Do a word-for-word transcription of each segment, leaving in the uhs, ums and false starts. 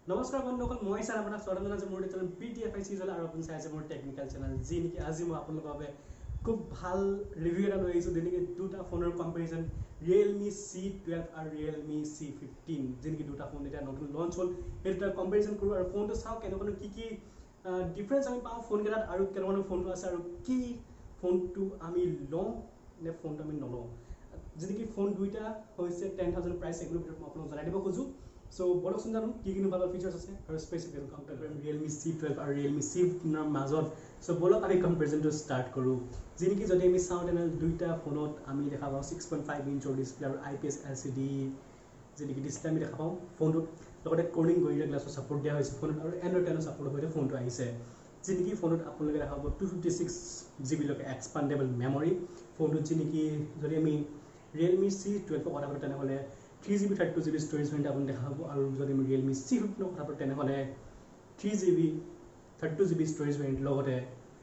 নমস্কাৰ বন্ধুসকল, মই ছাৰ আপোনাক স্বাগতম জনাইছোঁ মোৰ channel P T F I চিজল আৰু আপুনি চাই আছে মোৰ টেকনিকেল চেনেল, যি নেকি আজি মই আপোনালোকৰ বাবে খুব ভাল ৰিভিউ এটা লৈ আহিছোঁ। যেনেকৈ দুটা ফোনৰ কম্পেৰিজন, ৰিয়েলমি চি টুৱেল্ভ আৰু ৰিয়েলমি চি ফিফটিন, যি নেকি দুটা ফোন এতিয়া নতুন লঞ্চ হ'ল। সেই দুটা কম্পেৰিজন কৰোঁ আৰু ফোনটো চাওঁ কেনেকুৱা কি কি ডিফাৰেঞ্চ আমি পাওঁ ফোনকেইটাত আৰু কেনেকুৱা ফোনটো আছে আৰু কি ফোনটো আমি লওঁ নে ফোনটো আমি নলওঁ। যি নেকি ফোন দুইটা হৈছে টেন থাউজেণ্ড প্ৰাইচ, এগুলোৰ ভিতৰত মই আপোনাক জনাই দিব খোজোঁ। সো বলকচোন জানো কি কি ভাল ফিচাৰ্ছ আছে আৰু স্পেচিফিকেল কম্পেয়াৰ কৰিম ৰিয়েলমি চি টুৱেল্ভ আৰু ৰিয়েলমি চি ফিফটিনৰ মাজত। সো বলক আমি কম্পেৰিজনটো ষ্টাৰ্ট কৰোঁ। যি নেকি যদি আমি চাওঁ তেনেহ'লে দুইটা ফোনত আমি দেখা পাওঁ ছিক্স পইণ্ট ফাইভ ইঞ্চৰ ডিছপ্লে আৰু I P S L C D যি নেকি ডিছপ্লে আমি দেখা পাওঁ ফোনটোত। লগতে কৰ্নিং গৰিলা গ্লাছৰ ছাপৰ্ট দিয়া হৈছে ফোনত আৰু এণ্ড্ৰইড টেনৰ ছাপৰ্টৰ সৈতে ফোনটো আহিছে। যি নেকি ফোনত আপোনালোকে দেখা পাব টু ফিফটি ছিক্স জি বিলৈকে এক্সপাণ্ডেবল মেমৰি ফোনটোত। যি নেকি যদি আমি ৰিয়েলমি চি টুৱেল্ভৰ কথা পাতোঁ তেনেহ'লে three G B thirty two G B storage variant আপুনি দেখা পাব। আৰু যদি আমি ৰিয়েলমি চি ফিফটিনৰ কথা পাতোঁ তেনেহ'লে three G B thirty two G B storage variant লগতে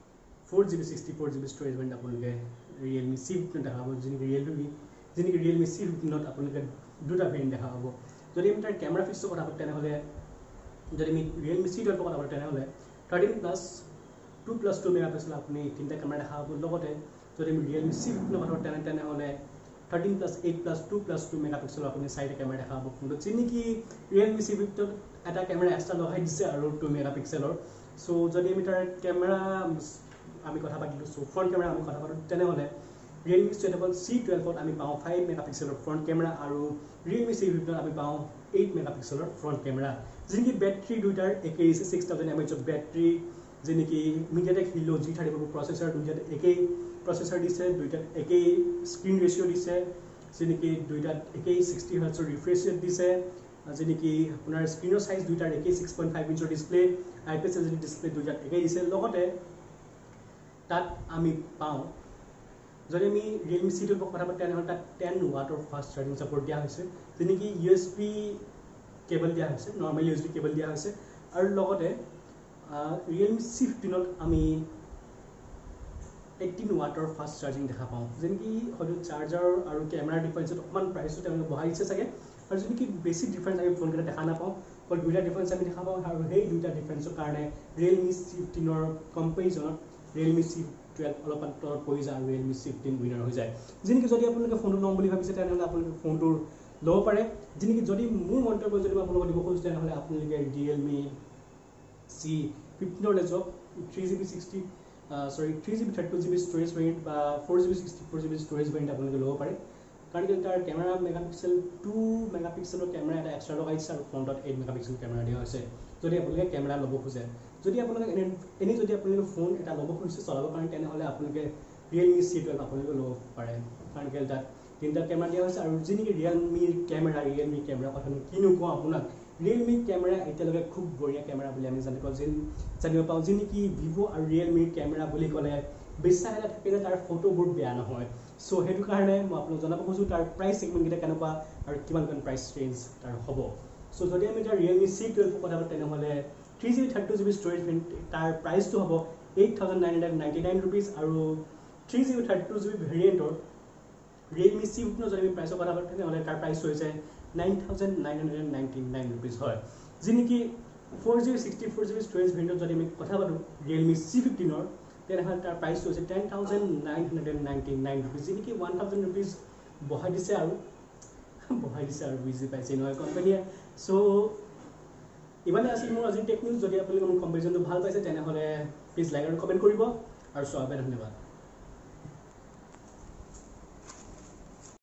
four G B sixty four G B storage variant আপোনালোকে ৰিয়েলমি চি ফিফটিনত দেখা পাব। যেনেকৈ ৰিয়েলমি যেনেকৈ ৰিয়েলমি চি ফিফটিনত আপোনালোকে দুটা ভেৰিয়েণ্ট দেখা পাব। যদি আমি তাৰ কেমেৰা ফিক্সৰ কথা পাতোঁ তেনেহ'লে যদি আমি ৰিয়েলমি চি টুৱেল্ভৰ কথা পাতোঁ তেনেহ'লে thirteen plus two plus two mega pixel আপুনি তিনিটা কেমেৰা দেখা পাব। লগতে যদি আমি ৰিয়েলমি চি ফিফটিনৰ কথা পাতোঁ তেনে তেনেহ'লে thirteen plus eight plus two plus two mega পিক্সেলৰ আপুনি চাৰিটা কেমেৰা দেখা পাব ফোনটোত। যি নেকি ৰিয়েলমি চি ফিফটিনত এটা কেমেৰা এক্সট্ৰা লগাই দিছে আৰু টু মেগা পিক্সেলৰ। চ' যদি আমি তাৰ কেমেৰা আমি কথা পাতিলোঁ চ' ফ্ৰণ্ট কেমেৰা আমি কথা পাতোঁ তেনেহ'লে ৰিয়েলমি টুৱেল্ভত চি টুৱেল্ভত আমি পাওঁ ফাইভ মেগা পিক্সেলৰ ফ্ৰণ্ট কেমেৰা আৰু ৰিয়েলমি চি ফিফটিনত আমি পাওঁ এইট মেগা পিক্সেলৰ ফ্ৰণ্ট কেমেৰা। যি নেকি বেটেৰী দুইটাৰ একেই দিছে, ছিক্স থাউজেণ্ড এম এইচৰ বেটেৰী। যি নেকি MediaTek Helio G thirty four processor দুইটাত একেই প্ৰচেছৰ দিছে, দুইটাত একেই স্ক্ৰীণ ৰেচিঅ' দিছে। যি নেকি দুইটাত একেই ছিক্সটি হাৰ্টছৰ ৰিফ্ৰেছ ৰেট দিছে। যি নেকি আপোনাৰ স্ক্ৰীণৰ চাইজ দুইটাৰ একেই ছিক্স পইণ্ট ফাইভ ইঞ্চৰ display, I P S L C D display দুইটাত একেই দিছে। লগতে তাত আমি পাওঁ যদি আমি ৰিয়েলমি চি টুৱেল্ভৰ কথা পাতোঁ তেনেহ'লে তাত টেন ৱাটৰ ফাষ্ট চাৰ্জিং ছাপৰ্ট দিয়া হৈছে। যি নেকি ইউ এছ বি কেবল দিয়া হৈছে, normal U S B cable দিয়া হৈছে। আৰু লগতে ৰিয়েলমি চি ফিফটিনত আমি এইটিন ৱাটৰ ফাষ্ট চাৰ্জিং দেখা পাওঁ। যেনেকি হয়তো চাৰ্জাৰ আৰু কেমেৰাৰ ডিফাৰেঞ্চত অকণমান প্ৰাইচটো তেওঁলোকে বঢ়াই দিছে চাগে। আৰু যদি কি বেছি ডিফাৰেঞ্চ আমি ফোনকেইটা দেখা নাপাওঁ, অকল দুইটা ডিফাৰেঞ্চ আমি দেখা পাওঁ। আৰু সেই দুইটা ডিফাৰেঞ্চৰ কাৰণে ৰিয়েলমি চি ফিফটিনৰ কম্পেৰিজনত ৰিয়েলমি চি টুৱেল্ভ অলপমান তলত পৰি যায় আৰু ৰিয়েলমি চি ফিফটিন উইনাৰ হৈ যায়। যেনেকি যদি আপোনালোকে ফোনটো ল'ম বুলি ভাবিছে তেনেহ'লে আপোনালোকে ফোনটো ল'ব পাৰে। যেনেকি যদি মোৰ মন্তব্য যদি মই আপোনালোকক দিব খোজোঁ তেনেহ'লে আপোনালোকে ৰিয়েলমি চি ফিফটিনলৈ যাওক। Three G B sixty sorry three G B thirty two G B storage variant বা four G B sixty four G B storage variant আপোনালোকে ল'ব পাৰে। কাৰণ কি তাৰ camera mega pixel two mega পিক্সেলৰ কেমেৰা এটা এক্সট্ৰা লগাই দিছে আৰু ফ্ৰণ্টত এইট মেগা পিক্সেল কেমেৰা দিয়া হৈছে যদি আপোনালোকে কেমেৰা ল'ব খোজে। যদি আপোনালোকে এনে এনেই যদি আপোনালোকে ফোন এটা ল'ব খুজিছে চলাবৰ কাৰণে তেনেহ'লে আপোনালোকে ৰিয়েলমি চি টুৱেল্ভ আপোনালোকে ল'ব পাৰে। কাৰণ কি তাত তিনিটা কেমেৰা দিয়া হৈছে। আৰু যি নেকি ৰিয়েলমিৰ কেমেৰা ৰিয়েলমি কেমেৰা কথানো কিনো কওঁ আপোনাক, ৰিয়েলমি কেমেৰা এতিয়ালৈকে খুব বঢ়িয়া কেমেৰা বুলি আমি জানিব পাওঁ। জানিব পাওঁ যি নেকি ভিভ' আৰু ৰিয়েলমিৰ কেমেৰা বুলি ক'লে বিশ্বাস এটা থাকিলে তাৰ ফটোবোৰ বেয়া নহয়। চ' সেইটো কাৰণে মই আপোনাক জনাব খোজোঁ তাৰ প্ৰাইচ ছেগমেণ্টকেইটা কেনেকুৱা আৰু কিমান কিমান প্ৰাইচ ৰেঞ্জ তাৰ হ'ব। চ' যদি আমি তাৰ ৰিয়েলমি চি টুৱেল্ভৰ কথা পাতোঁ তেনেহ'লে three G B thirty two G B storage variant তাৰ প্ৰাইচটো হ'ব eight thousand nine hundred ninety nine rupees. আৰু three G B thirty two G B ভেৰিয়েণ্টৰ ৰিয়েলমি চি ফিফটিনৰ যদি আমি প্ৰাইচৰ কথা পাতোঁ তেনেহ'লে তাৰ প্ৰাইচটো হৈছে nine thousand nine hundred ninety nine rupees হয়। যি নেকি four G B sixty four G B storage ভেৰিয়েণ্টত যদি আমি কথা পাতোঁ ৰিয়েলমি চি ফিফটিনৰ তেনেহ'লে তাৰ প্ৰাইচটো হৈছে ten thousand nine hundred ninety nine rupees. যি নেকি ওৱান থাউজেণ্ড ৰুপিজ বঢ়াই দিছে আৰু বঢ়াই দিছে আৰু বুজি পাইছে নহয় কোম্পানীয়ে। চ' ইমানে আছিল মোৰ আজি টেক নিউজ। যদি আপোনালোকে মোৰ কম্পেৰিজনটো ভাল পাইছে তেনেহ'লে প্লিজ লাইক আৰু কমেণ্ট কৰিব আৰু চোৱাৰ বাবে ধন্যবাদ।